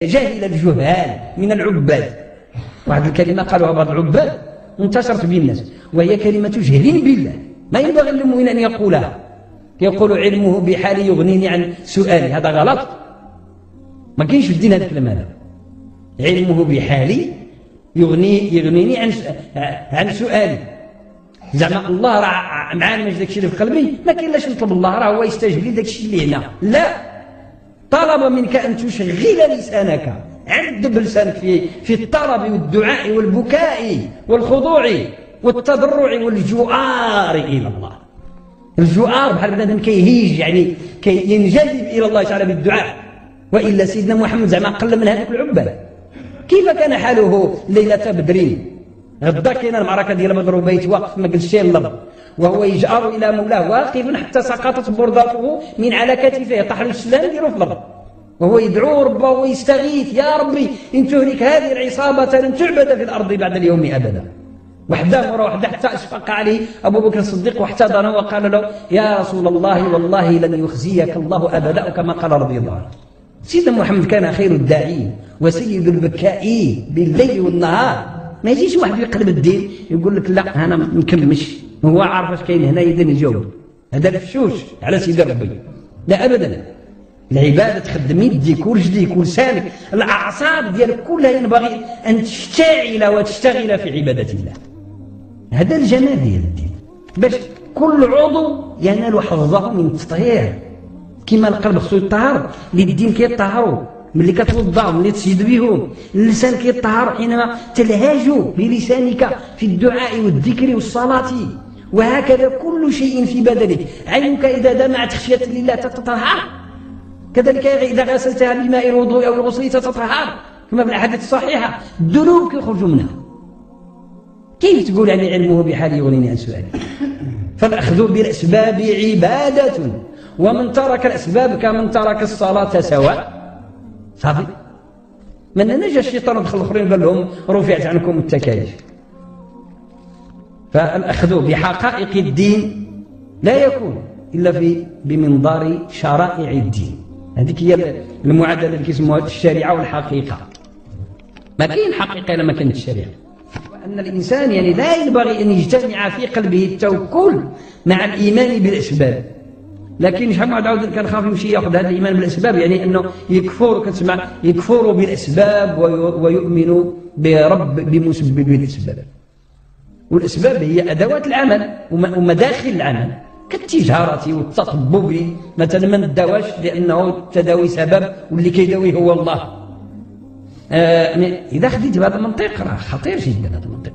جاهل الجهال من العباد. واحد الكلمة قالوها بعض العباد انتشرت بين الناس، وهي كلمة جهل بالله، ما ينبغي للمؤمن أن يقولها. يقول علمه بحالي يغنيني عن سؤالي، هذا غلط، ما كاينش في الدين هذا الكلام هذا. علمه بحالي يغنيني عن سؤالي. زعما الله راه معالم داكشي اللي في قلبي، ما كاين لاش نطلب الله، راه هو يستجيب لي داكشي اللي هنا. لا، طلب منك أن تشغل لسانك، عذب لسانك في الطلب والدعاء والبكاء والخضوع والتضرع والجؤار إلى الله. الجؤار بحال بنادم كيهيج، يعني كينجذب إلى الله تعالى بالدعاء. وإلا سيدنا محمد زعما قل من هذوك العباد. كيف كان حاله ليلة بدر؟ غدا كاينه المعركة ديال بدر وبيت واقف ما قالش شي لفظ، وهو يجأر إلى مولاه واقف حتى سقطت بردته من على كتفه، طاح له السلام ديالو في الأرض، وهو يدعو ربه ويستغيث: يا ربي إن تهلك هذه العصابة لن تعبد في الأرض بعد اليوم أبدا. وحده مرة وحده حتى أشفق عليه أبو بكر الصديق واحتضنه وقال له: يا رسول الله والله لن يخزيك الله أبدا، كما قال رضي الله عنه. سيدنا محمد كان خير الداعين وسيد البكائين بالليل والنهار. ما يجيش واحد يقلب الدين يقول لك لا أنا ما نكملش، هو عارف اش كاين هنا يدير يجاوب، هذا الفشوش على سيدي ربي. لا أبدا، العبادة تخدم يديك ورجليك ولسانك، الأعصاب ديالك كلها ينبغي أن تشتعل وتشتغل في عبادة الله. هذا الجمال ديال الدين، باش كل عضو ينال حظه من التطهير. كما القلب خصو يطهر، اليدين كيطهروا ملي كتوضا، ملي تسجد بهم، اللسان كيطهر حينما تلهج بلسانك في الدعاء والذكر والصلاة، وهكذا كل شيء في بدنك. عينك إذا دمعت خشية لله تتطهر، كذلك إذا غسلتها بماء الوضوء أو الغسل تتطهر، كما في الأحاديث الصحيحة. الذنوب يخرج منها. كيف تقول يعني علمه بحال يغنيني عن سؤالي؟ فالأخذ بالأسباب عبادة، ومن ترك الأسباب كمن ترك الصلاة سواء. صافي. من نجا الشيطان ودخل الآخرين قال لهم: رفعت عنكم التكاليف. فالأخذ بحقائق الدين لا يكون إلا بمنظار شرائع الدين. هذيك هي المعادلة اللي كيسموها الشريعة والحقيقة. ما كاين حقيقة إلا ما كانت الشريعة. وأن الإنسان يعني لا ينبغي أن يجتمع في قلبه التوكل مع الإيمان بالأسباب. لكن شحال من واحد عاود كان خاف يمشي ياخذ هذا الايمان بالاسباب، يعني انه يكفر، كتسمع يكفر بالاسباب ويؤمن برب بمسبب الاسباب. والاسباب هي ادوات العمل ومداخل العمل، كالتجاره والتطبب. مثلا ما نداواش لانه التداوي سبب واللي كيداوي هو الله. اذا خديت بهذا المنطق راه خطير جدا.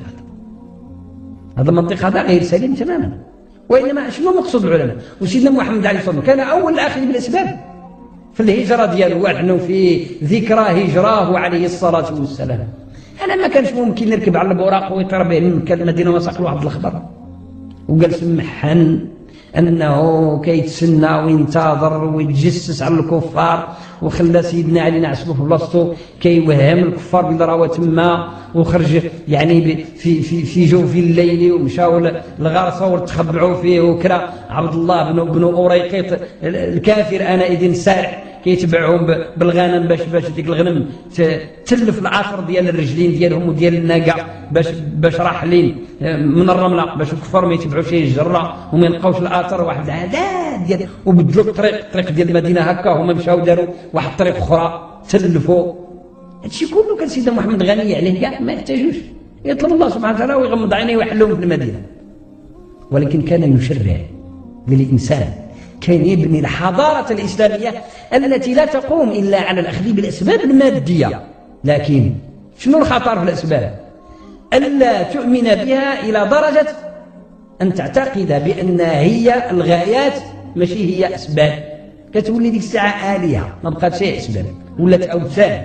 هذا المنطق هذا غير سليم تماما. وإنما شنو مقصود العلماء؟ وسيدنا محمد عليه الصلاة والسلام كان أول الآخذ بالأسباب في الهجرة ديالو، ونحن في ذكرى هجراه عليه الصلاة والسلام. أنا ما كانش ممكن نركب على البراق ويطير به من مكة المدينة وساق له واحد الخبر وقال سمحن أنه كيتسنى وينتظر ويتجسس على الكفار، وخلى سيدنا علي نعسلو في بلاصتو كيوهم الكفار بلي راهو تما، وخرج يعني في جوف الليل ومشاو للغار وتخبعوا فيه، وكرا عبد الله بن أوريقيط الكافر آنئذ سارح كيتبعهم بالغنم باش ديك الغنم تلف العصر ديال الرجلين ديالهم وديال الناقه باش راحلين من الرمله، باش الكفار ما يتبعوش الجره وما يلقاوش الاثر. واحد العادات ديال وبدلوا الطريق ديال المدينه هكا، هما مشاو داروا واحد الطريق اخرى تلفوا. هادشي كله كان سيدنا محمد غني عليه كاع، ما يحتاجوش يطلب الله سبحانه وتعالى ويغمض عينيه ويحلهم في المدينه. ولكن كان يشرع للانسان، كان يبني الحضارة الإسلامية التي لا تقوم إلا على الأخذ بالأسباب المادية. لكن شنو الخطر في الأسباب؟ ألا تؤمن بها إلى درجة أن تعتقد بأنها هي الغايات ماشي هي أسباب. كتولي ديك الساعة آلهة، ما بقاتش هي أسباب، ولات أوثان.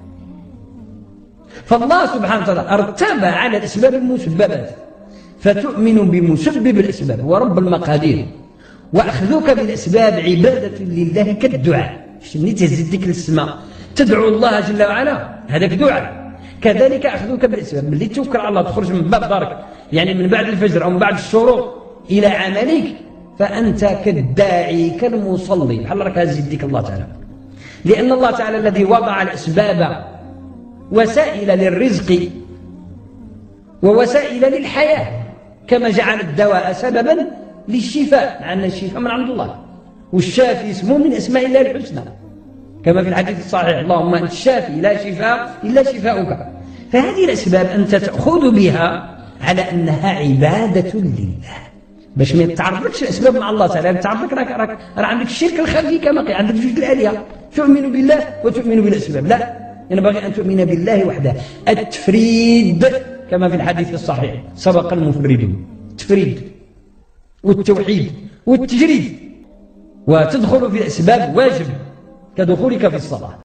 فالله سبحانه وتعالى ارتبى على الأسباب المسببات، فتؤمن بمسبب الأسباب ورب المقادير. وأخذك بالأسباب عبادة لله كالدعاء. ملي تهز يديك للسماء تدعو الله جل وعلا، هذاك دعاء. كذلك أخذك بالأسباب، ملي توكل على الله تخرج من باب دارك، يعني من بعد الفجر أو من بعد الشروق إلى عملك، فأنت كالداعي كالمصلي، بحال راك هاز يديك الله تعالى. لأن الله تعالى الذي وضع الأسباب وسائل للرزق ووسائل للحياة، كما جعل الدواء سببا للشفاء، مع أن الشفاء من عند الله، والشافي اسمه من أسماء الله الحسنى، كما في الحديث الصحيح: اللهم أنت الشافي لا شفاء إلا شفاؤك. فهذه الأسباب أنت تأخذ بها على أنها عبادة لله، باش ما يتعرضكش الأسباب مع الله تعالى، يتعرضك راك عندك الشرك الخفي، كما قيل عندك جوج الآلهة، تؤمن بالله وتؤمن بالأسباب. لا، ينبغي أن تؤمن بالله وحده. التفريد كما في الحديث الصحيح: سبق المفردون. التفريد والتوحيد والتجريد، وتدخل في الأسباب واجب كدخولك في الصلاة.